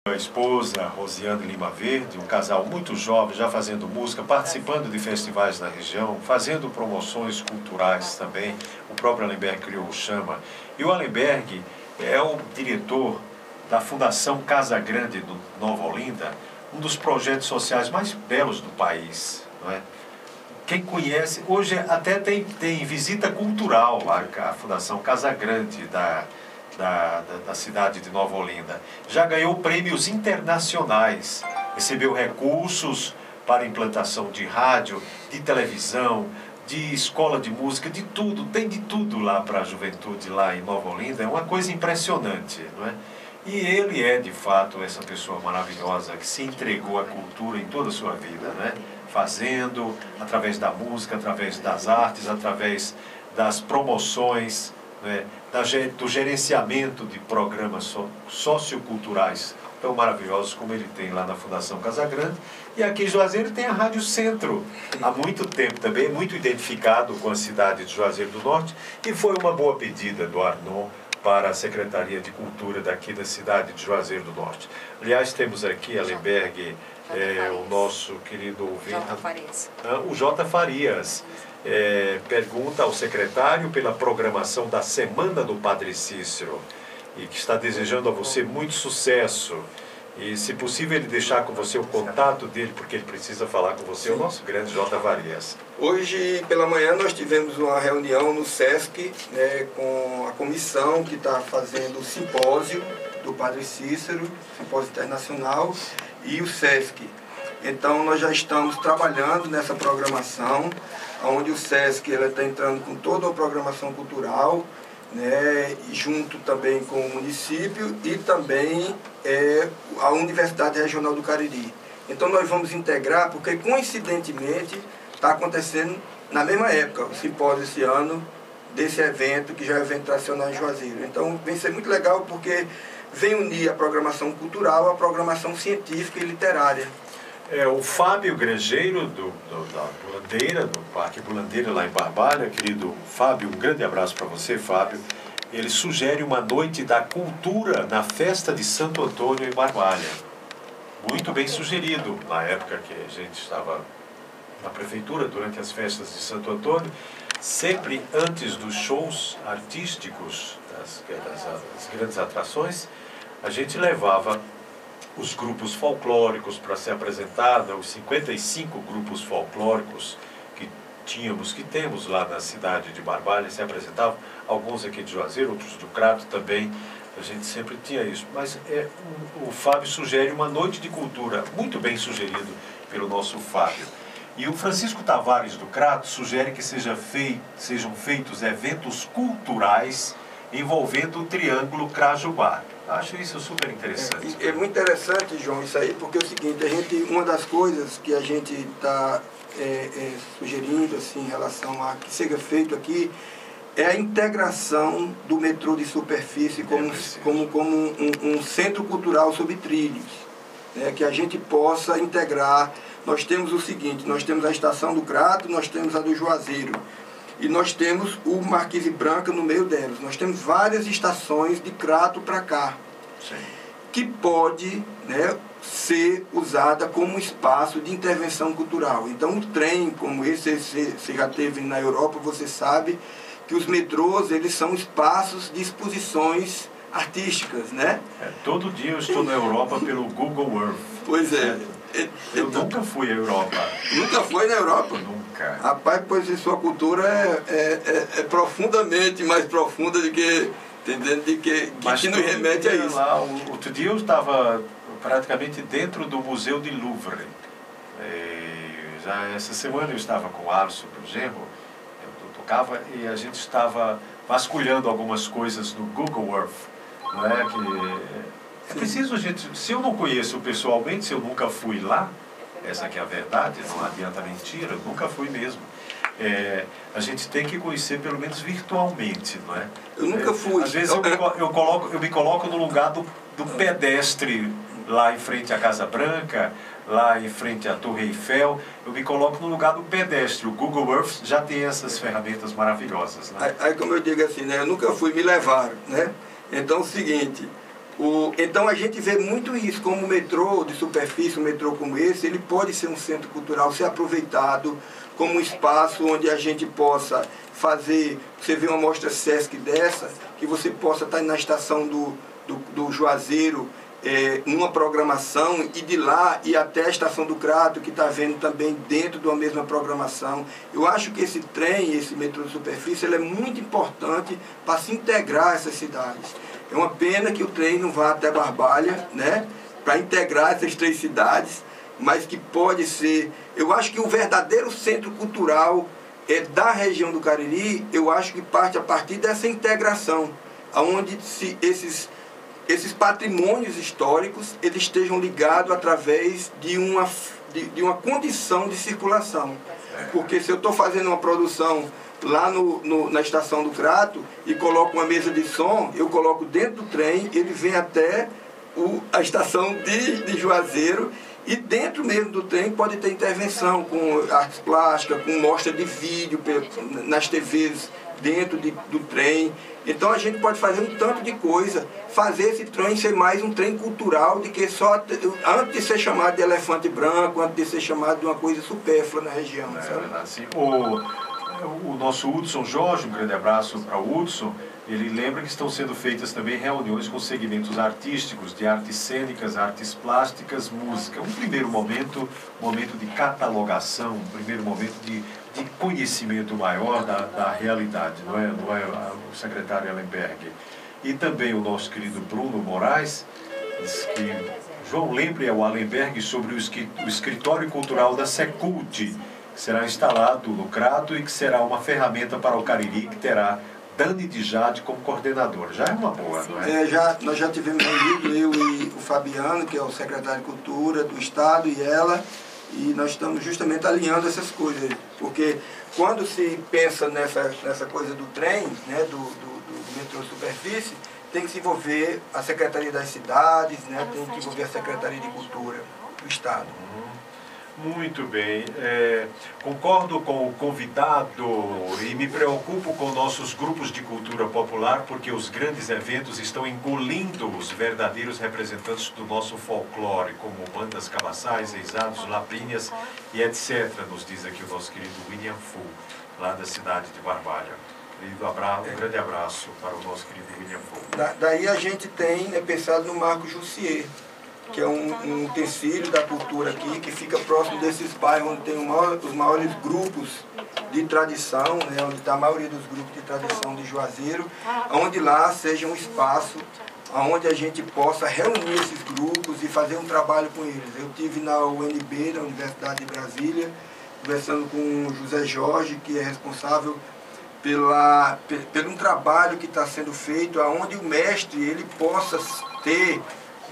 A esposa, Rosiane Lima Verde, um casal muito jovem, já fazendo música, participando de festivais na região, fazendo promoções culturais também. O próprio Allenberg criou o Chama. E o Allenberg é o diretor da Fundação Casa Grande do Nova Olinda, um dos projetos sociais mais belos do país, não é? Quem conhece, hoje até tem visita cultural lá, a Fundação Casa Grande da cidade de Nova Olinda. Já ganhou prêmios internacionais, recebeu recursos para implantação de rádio, de televisão, de escola de música, de tudo, tem de tudo lá para a juventude lá em Nova Olinda. É uma coisa impressionante, não é? E ele é, de fato, essa pessoa maravilhosa que se entregou à cultura em toda a sua vida, né? Fazendo, através da música, através das artes, através das promoções, né? Do gerenciamento de programas socioculturais tão maravilhosos como ele tem lá na Fundação Casa Grande. E aqui em Juazeiro tem a Rádio Centro, há muito tempo também, muito identificado com a cidade de Juazeiro do Norte, e foi uma boa pedida do Arnon para a Secretaria de Cultura daqui da cidade de Juazeiro do Norte. Aliás, temos aqui, Allenberg, o nosso querido ouvinte, J. Farias. O J. Farias. Pergunta ao secretário pela programação da Semana do Padre Cícero e que está desejando a você muito sucesso e, se possível, ele deixar com você o contato dele, porque ele precisa falar com você, o nosso grande J. Farias. Hoje pela manhã nós tivemos uma reunião no SESC, né, com a comissão que está fazendo o simpósio do Padre Cícero, simpósio internacional, e o SESC. Então nós já estamos trabalhando nessa programação, onde o SESC está entrando com toda a programação cultural, né, junto também com o município e também a Universidade Regional do Cariri. Então nós vamos integrar, porque coincidentemente está acontecendo na mesma época, o simpósio esse ano, desse evento, que já é um evento tradicional em Juazeiro. Então vem ser muito legal porque vem unir a programação cultural à programação científica e literária. O Fábio Grangeiro, da Bulandeira, do Parque Bulandeira, lá em Barbalha. Querido Fábio, um grande abraço para você, Fábio. Ele sugere uma noite da cultura na festa de Santo Antônio em Barbalha. Muito bem sugerido, na época que a gente estava na prefeitura, durante as festas de Santo Antônio, sempre antes dos shows artísticos, das grandes atrações, a gente levava os grupos folclóricos para ser apresentada, os 55 grupos folclóricos que temos lá na cidade de Barbalha, se apresentavam, alguns aqui de Juazeiro, outros do Crato também, a gente sempre tinha isso. Mas o Fábio sugere uma noite de cultura, muito bem sugerido pelo nosso Fábio. E o Francisco Tavares do Crato sugere que sejam feitos eventos culturais envolvendo o Triângulo Crajubá. Acho isso super interessante. É muito interessante, João, isso aí, porque é o seguinte, uma das coisas que a gente está sugerindo assim, em relação a que seja feito aqui é a integração do metrô de superfície como um centro cultural sobre trilhos, né, que a gente possa integrar. Nós temos o seguinte, nós temos a estação do Crato, nós temos a do Juazeiro, e nós temos o Marquise Branca no meio delas. Nós temos várias estações de Crato para cá, sim, que pode, né, ser usada como espaço de intervenção cultural. Então, o trem, como esse você já teve na Europa, você sabe que os metrôs, eles são espaços de exposições artísticas, né? Todo dia eu estou na Europa pelo Google Earth. Pois é. Eu nunca fui à Europa. Nunca foi na Europa? Nunca. Rapaz, pois sua cultura é profundamente mais profunda do que, entendendo, que nos remete a isso. Lá, outro dia eu estava praticamente dentro do Museu de Louvre. Já essa semana eu estava com o Alisson do Genro, eu tocava e a gente estava vasculhando algumas coisas no Google Earth, não é? É preciso a gente, se eu não conheço pessoalmente, se eu nunca fui lá, essa que é a verdade, não adianta mentir, eu nunca fui mesmo. A gente tem que conhecer pelo menos virtualmente, não é? Eu nunca fui. Às vezes eu me coloco no lugar do pedestre lá em frente à Casa Branca, lá em frente à Torre Eiffel, eu me coloco no lugar do pedestre. O Google Earth já tem essas ferramentas maravilhosas, né? Aí como eu digo assim, né? Eu nunca fui, me levaram, né? Então é o seguinte, Então a gente vê muito isso, como o metrô de superfície, um metrô como esse, ele pode ser um centro cultural, ser aproveitado como um espaço onde a gente possa fazer, você vê uma mostra Sesc dessa, que você possa estar na estação do Juazeiro, numa programação, e de lá ir até a estação do Crato, que está vendo também dentro de uma mesma programação. Eu acho que esse trem, esse metrô de superfície, ele é muito importante para se integrar a essas cidades. É uma pena que o trem não vá até Barbalha, né, para integrar essas 3 cidades, mas que pode ser... Eu acho que o verdadeiro centro cultural da região do Cariri, eu acho que parte a partir dessa integração, onde esses patrimônios históricos eles estejam ligados através de uma condição de circulação. Porque se eu estou fazendo uma produção lá na estação do Crato e coloco uma mesa de som, eu coloco dentro do trem, ele vem até a estação de Juazeiro, e dentro mesmo do trem pode ter intervenção com artes plásticas, com mostra de vídeo nas TVs dentro do trem. Então a gente pode fazer um tanto de coisa, fazer esse trem ser mais um trem cultural do que só antes de ser chamado de elefante branco, antes de ser chamado de uma coisa supérflua na região. Assim, o nosso Hudson Jorge, um grande abraço para o Hudson, ele lembra que estão sendo feitas também reuniões com segmentos artísticos, de artes cênicas, artes plásticas, música. Um primeiro momento de catalogação, um primeiro momento de conhecimento maior da realidade, não é o secretário Ellenberg. E também o nosso querido Bruno Moraes diz que João lembre ao Ellenberg sobre o escritório cultural da Secult, que será instalado no Crato e que será uma ferramenta para o Cariri, que terá Dani de Jade como coordenador. Já é uma boa, não é? Nós já tivemos reunido, eu e o Fabiano, que é o secretário de Cultura do Estado, e ela, e nós estamos justamente alinhando essas coisas. Porque quando se pensa nessa coisa do trem, né, do metrô superfície, tem que se envolver a Secretaria das Cidades, né, tem que envolver a Secretaria de Cultura do Estado. Muito bem. Concordo com o convidado e me preocupo com nossos grupos de cultura popular, porque os grandes eventos estão engolindo os verdadeiros representantes do nosso folclore, como bandas cabaçais, eisados, laprinhas e etc., nos diz aqui o nosso querido William Fu, lá da cidade de Barbalha. Um grande abraço para o nosso querido William Fu. Daí a gente tem pensado no Marco Jussier, que é um utensílio da cultura aqui, que fica próximo desses bairros onde tem os maiores grupos de tradição, né, onde está a maioria dos grupos de tradição de Juazeiro, onde lá seja um espaço onde a gente possa reunir esses grupos e fazer um trabalho com eles. Eu estive na UNB, na Universidade de Brasília, conversando com o José Jorge, que é responsável pelo um trabalho que está sendo feito, onde o mestre ele possa ter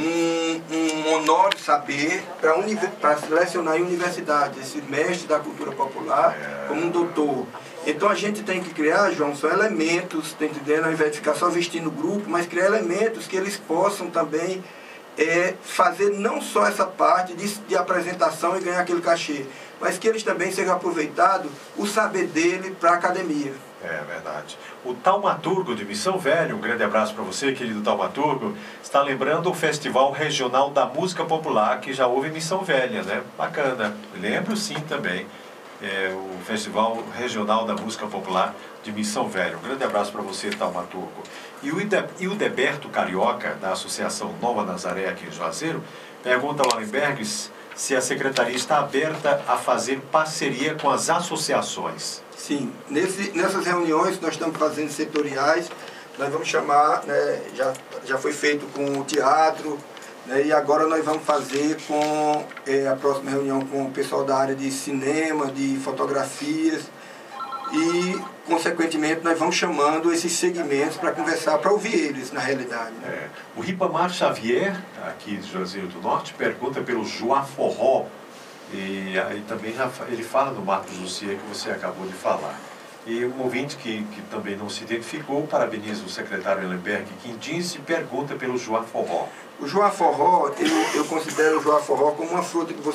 um monólogo saber para selecionar em universidade, esse mestre da cultura popular como um doutor. Então a gente tem que criar, João, são elementos, tá entendendo? Ao invés de ficar só vestindo o grupo, mas criar elementos que eles possam também fazer não só essa parte de apresentação e ganhar aquele cachê, mas que eles também sejam aproveitados o saber dele para a academia. É verdade. O Taumaturgo de Missão Velha, um grande abraço para você, querido Taumaturgo, está lembrando o Festival Regional da Música Popular, que já houve em Missão Velha, né? Bacana. Lembro sim também. O Festival Regional da Música Popular de Missão Velha. Um grande abraço para você, Taumaturgo. E o Deberto Carioca, da Associação Nova Nazaré aqui em Juazeiro, pergunta ao Ellenberg se a Secretaria está aberta a fazer parceria com as associações. Sim, nessas reuniões que nós estamos fazendo setoriais, nós vamos chamar, né, já foi feito com o teatro, né, e agora nós vamos fazer com a próxima reunião com o pessoal da área de cinema, de fotografias, e, consequentemente, nós vamos chamando esses segmentos para conversar, para ouvir eles, na realidade. Né? O Ribamar Xavier, aqui de Juazeiro do Norte, pergunta pelo Joá Forró. E aí também ele fala no Marco Jussier que você acabou de falar. E um ouvinte que também não se identificou, parabeniza o secretário Ellenberg Quintins e pergunta pelo Joá Forró. O Joá Forró, eu considero o Joá Forró como uma fruta que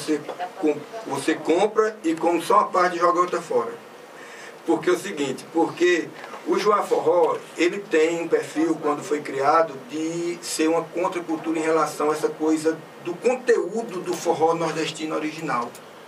você compra e como só uma parte joga outra fora. Porque é o seguinte, porque O Joá Forró, ele tem um perfil, quando foi criado, de ser uma contracultura em relação a essa coisa do conteúdo do forró nordestino original.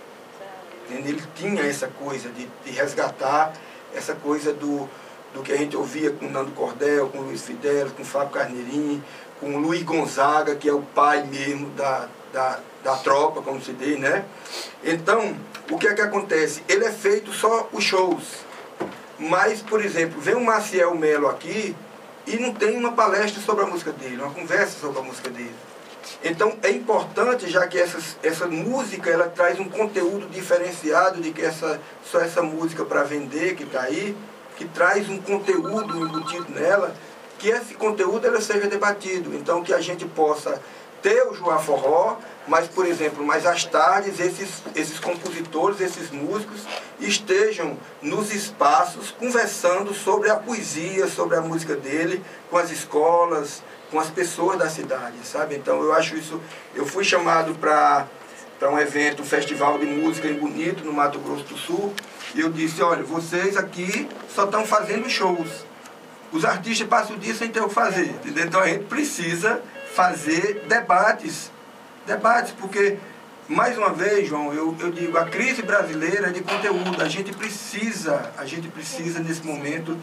Ele tinha essa coisa de resgatar essa coisa do que a gente ouvia com Nando Cordel, com Luiz Fidelis, com Fábio Carneirinho, com Luiz Gonzaga, que é o pai mesmo da tropa, como se diz, né? Então, o que é que acontece? Ele é feito só os shows. Mas, por exemplo, vem o Maciel Melo aqui e não tem uma palestra sobre a música dele, uma conversa sobre a música dele. Então, é importante, já que essa música ela traz um conteúdo diferenciado de que só essa música para vender que está aí, que traz um conteúdo embutido nela, que esse conteúdo ela seja debatido. Então, que a gente possa ter o Joá Forró, mas, por exemplo, mais às tardes, esses compositores, esses músicos, estejam nos espaços conversando sobre a poesia, sobre a música dele, com as escolas, com as pessoas da cidade, sabe? Então, eu acho isso... Eu fui chamado para um evento, um festival de música em Bonito, no Mato Grosso do Sul, e eu disse, olha, vocês aqui só estão fazendo shows. Os artistas passam o dia sem ter o que fazer, entendeu? Então, a gente precisa fazer debates, porque, mais uma vez, João, eu digo, a crise brasileira é de conteúdo. A gente precisa nesse momento,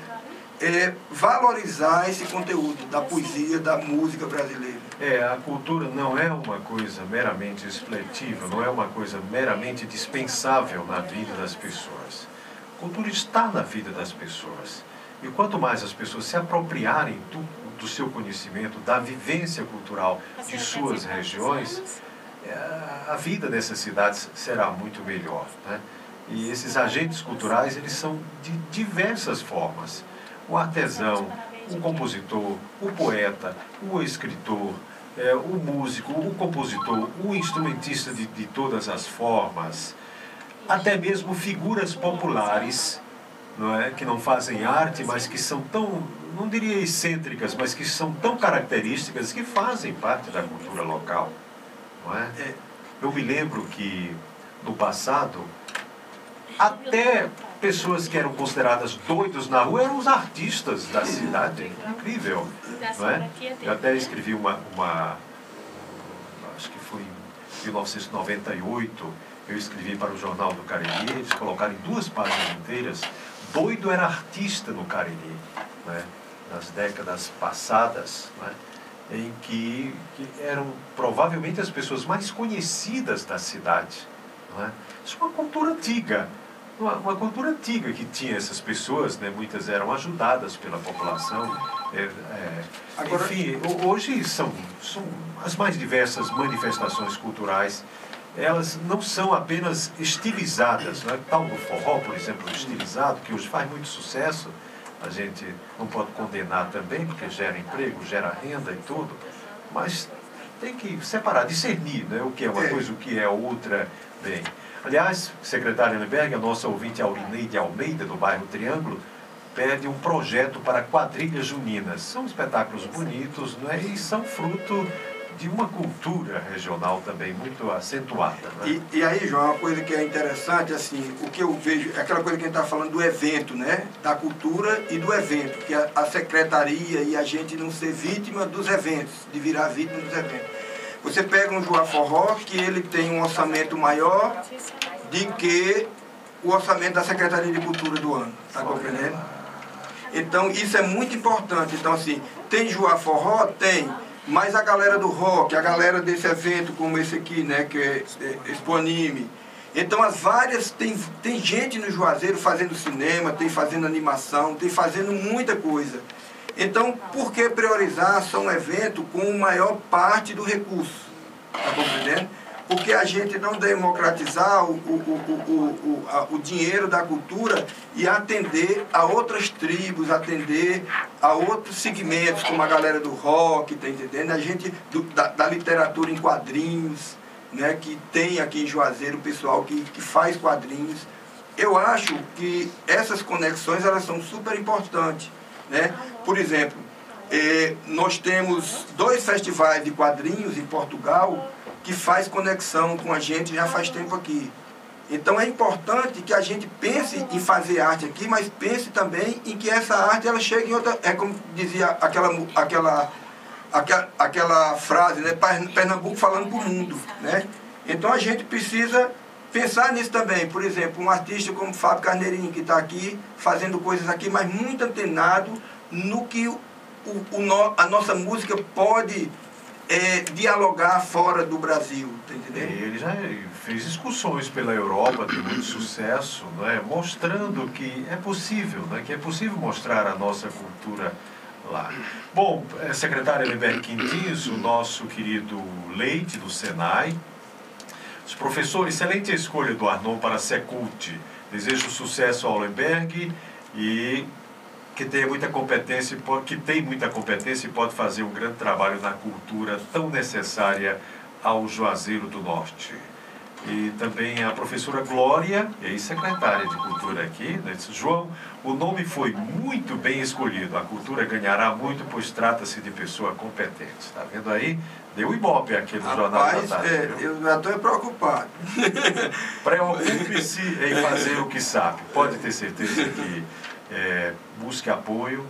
valorizar esse conteúdo da poesia, da música brasileira. A cultura não é uma coisa meramente expletiva, não é uma coisa meramente dispensável na vida das pessoas. A cultura está na vida das pessoas. E quanto mais as pessoas se apropriarem do seu conhecimento, da vivência cultural de suas regiões, a vida dessas cidades será muito melhor, né? E esses agentes culturais, eles são de diversas formas. O artesão, o compositor, o poeta, o escritor, o músico, o compositor, o instrumentista de todas as formas, até mesmo figuras populares, não é? Que não fazem arte, mas que são tão, não diria excêntricas, mas que são tão características que fazem parte da cultura local. Não é? Eu me lembro que, no passado, até pessoas que eram consideradas doidos na rua eram os artistas da cidade. Incrível. Não é? Eu até escrevi acho que foi em 1998, eu escrevi para o Jornal do Cariri, eles colocaram em 2 páginas inteiras, doido era artista no Cariri, né? Nas décadas passadas, né? Em que eram provavelmente as pessoas mais conhecidas da cidade. Não é? Isso é uma cultura antiga. Uma cultura antiga que tinha essas pessoas, né? Muitas eram ajudadas pela população. Agora, enfim, hoje são as mais diversas manifestações culturais. Elas não são apenas estilizadas, não é? Tal do forró, por exemplo, estilizado, que hoje faz muito sucesso. A gente não pode condenar também, porque gera emprego, gera renda e tudo, mas tem que separar, discernir, né? O que é uma coisa, o que é outra. Bem, aliás, secretária Lemberg, a nossa ouvinte Aurineide Almeida, do bairro Triângulo, pede um projeto para quadrilhas juninas. São espetáculos bonitos, né? E são fruto de uma cultura regional também muito acentuada. Né? E aí, João, uma coisa que é interessante, assim, o que eu vejo, é aquela coisa que a gente está falando do evento, né? Da cultura e do evento, que a secretaria e a gente não ser vítima dos eventos, de virar vítima dos eventos. Você pega um Joá Forró, que ele tem um orçamento maior do que o orçamento da Secretaria de Cultura do ano, está compreendendo? Então, isso é muito importante. Então, assim, tem Joá Forró? Tem. Mas a galera do rock, a galera desse evento como esse aqui, né, que é Expo Anime. Então as várias, tem gente no Juazeiro fazendo cinema, tem fazendo animação, tem fazendo muita coisa. Então, por que priorizar só um evento com maior parte do recurso? Está compreendendo? Porque a gente não democratizar o dinheiro da cultura e atender a outras tribos, atender a outros segmentos, como a galera do rock, tá entendendo? A gente da literatura em quadrinhos, né, que tem aqui em Juazeiro o pessoal que faz quadrinhos. Eu acho que essas conexões elas são super importantes, né? Por exemplo, nós temos 2 festivais de quadrinhos em Portugal que faz conexão com a gente já faz tempo aqui. Então é importante que a gente pense em fazer arte aqui, mas pense também em que essa arte ela chegue em outra... É como dizia aquela frase, né? Pernambuco falando para o mundo, né? Então a gente precisa pensar nisso também. Por exemplo, um artista como Fábio Carneirinho, que está aqui fazendo coisas aqui, mas muito antenado no que a nossa música pode dialogar fora do Brasil, tá entendendo? Ele já fez excursões pela Europa de muito sucesso, não é? Mostrando que é possível, né? Que é possível mostrar a nossa cultura lá. Bom, secretário Alenberg Quintins, o nosso querido Leite do Senai, os professores, excelente escolha do Arnon para a Secult. Desejo sucesso ao Alenberg e que tem muita competência e pode fazer um grande trabalho na cultura tão necessária ao Juazeiro do Norte. E também a professora Glória, ex-secretária de Cultura aqui, né? Disse, João, o nome foi muito bem escolhido, a cultura ganhará muito, pois trata-se de pessoa competente. Está vendo aí? Deu ibope aqui no Jornal da Tarde. Eu já estou preocupado. Preocupe-se em fazer o que sabe. Pode ter certeza que busque apoio,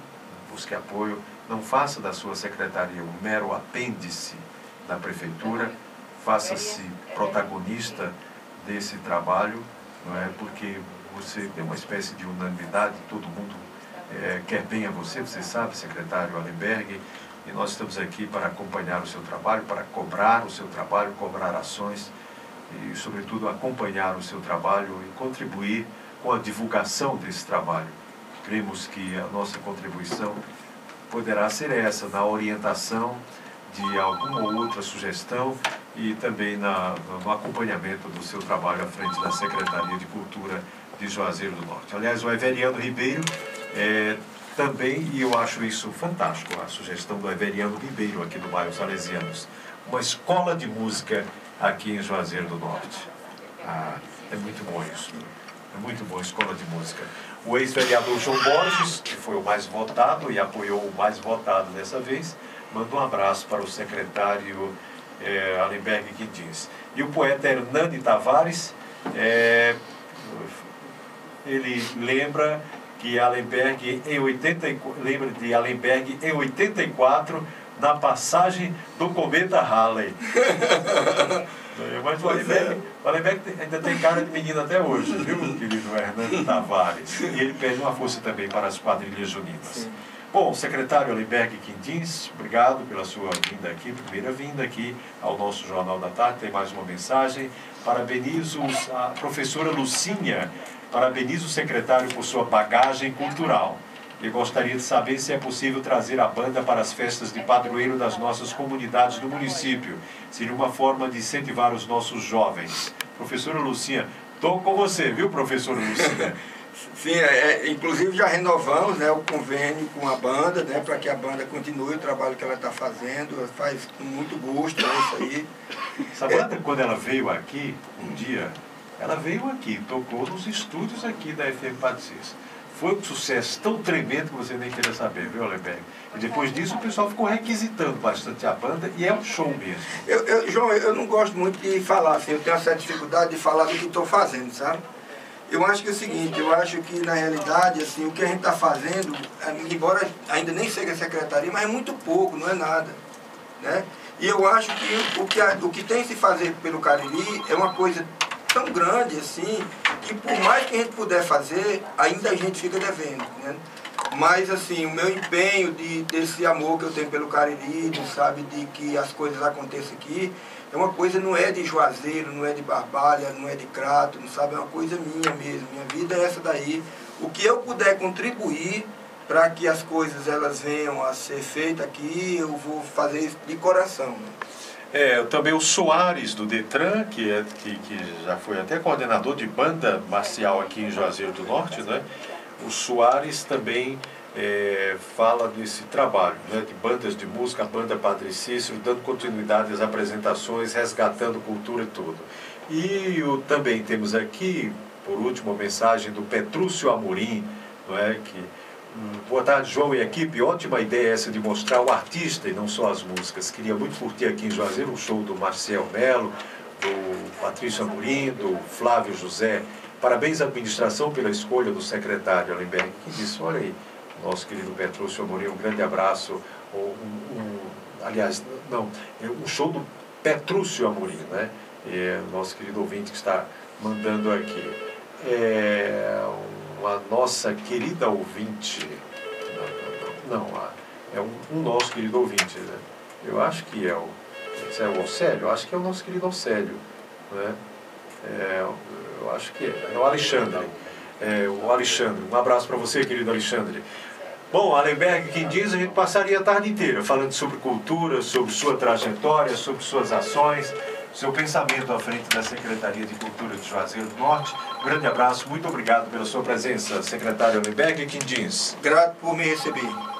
não faça da sua secretaria um mero apêndice da prefeitura, faça-se protagonista desse trabalho, não é? Porque você tem uma espécie de unanimidade, todo mundo quer bem a você sabe, secretário Alenberg, e nós estamos aqui para acompanhar o seu trabalho, para cobrar o seu trabalho, cobrar ações e, sobretudo, acompanhar o seu trabalho e contribuir com a divulgação desse trabalho. Cremos que a nossa contribuição poderá ser essa, na orientação de alguma ou outra sugestão e também no acompanhamento do seu trabalho à frente da Secretaria de Cultura de Juazeiro do Norte. Aliás, o Everiano Ribeiro também, e eu acho isso fantástico, a sugestão do Everiano Ribeiro aqui no bairro Salesianos, uma escola de música aqui em Juazeiro do Norte. É muito bom isso. É muito bom a escola de música. O ex-vereador João Borges, que foi o mais votado e apoiou o mais votado dessa vez, manda um abraço para o secretário Alenberg Quintins. E o poeta Hernani Tavares, ele lembra que Alenberg lembra de Alenberg em 84, na passagem do cometa Halley. Mas o Alenberg ainda tem cara de menino até hoje, viu, querido Hernando Tavares? E ele pede uma força também para as quadrilhas juninas. Bom, secretário Alenberg Quintins, obrigado pela sua vinda aqui, primeira vinda aqui ao nosso Jornal da Tarde. Tem mais uma mensagem. Parabenizo a professora Lucinha, parabenizo o secretário por sua bagagem cultural. E gostaria de saber se é possível trazer a banda para as festas de padroeiro das nossas comunidades do município. Seria uma forma de incentivar os nossos jovens. Professora Lucinha, estou com você, viu, professora Lucinha? Sim, inclusive já renovamos, né, o convênio com a banda, né, para que a banda continue o trabalho que ela está fazendo, faz com muito gosto, né, isso aí. Essa banda, quando ela veio aqui, um dia, ela veio aqui, tocou nos estúdios aqui da FM Patricis. Foi um sucesso tão tremendo que você nem queria saber, viu, Alenberg? E depois disso o pessoal ficou requisitando bastante a banda e é um show mesmo. João, eu não gosto muito de falar, assim, eu tenho uma certa dificuldade de falar do que estou fazendo, sabe? Eu acho que é o seguinte, eu acho que na realidade, assim, o que a gente está fazendo, embora ainda nem seja secretaria, mas é muito pouco, não é nada, né? E eu acho que o que tem que se fazer pelo Cariri é uma coisa tão grande, assim, que por mais que a gente puder fazer, ainda a gente fica devendo, né? Mas, assim, o meu empenho desse amor que eu tenho pelo Cariri, sabe, de que as coisas aconteçam aqui, é uma coisa, não é de Juazeiro, não é de Barbalha, não é de Crato, não sabe, é uma coisa minha mesmo. Minha vida é essa daí. O que eu puder contribuir para que as coisas elas venham a ser feitas aqui, eu vou fazer isso de coração. Também o Soares do Detran, que já foi até coordenador de banda marcial aqui em Juazeiro do Norte, né? O Soares também fala desse trabalho, né, de bandas de música, a banda Padre Cícero, dando continuidade às apresentações, resgatando cultura e tudo. E também temos aqui, por último, a mensagem do Petrúcio Amorim, não é, boa tarde, João e equipe, ótima ideia essa de mostrar o artista e não só as músicas. Queria muito curtir aqui em Juazeiro um show do Marcel Melo, do Patrício Amorim, do Flávio José. Parabéns à administração pela escolha do secretário Allenberg, que disse, olha aí, nosso querido Petrúcio Amorim, um grande abraço. Aliás, não, um show do Petrúcio Amorim, né? Nosso querido ouvinte que está mandando aqui. Uma nossa querida ouvinte, é um nosso querido ouvinte, né? Eu acho que é o Alcélio, eu acho que é o nosso querido Alcélio, né? Eu acho que é o Alexandre. O Alexandre, um abraço para você, querido Alexandre. Bom, Allenberg, quem diz, a gente passaria a tarde inteira falando sobre cultura, sobre sua trajetória, sobre suas ações, seu pensamento à frente da Secretaria de Cultura de Juazeiro do Norte. Um grande abraço, muito obrigado pela sua presença, secretário Allenberg, quem diz. Grato por me receber.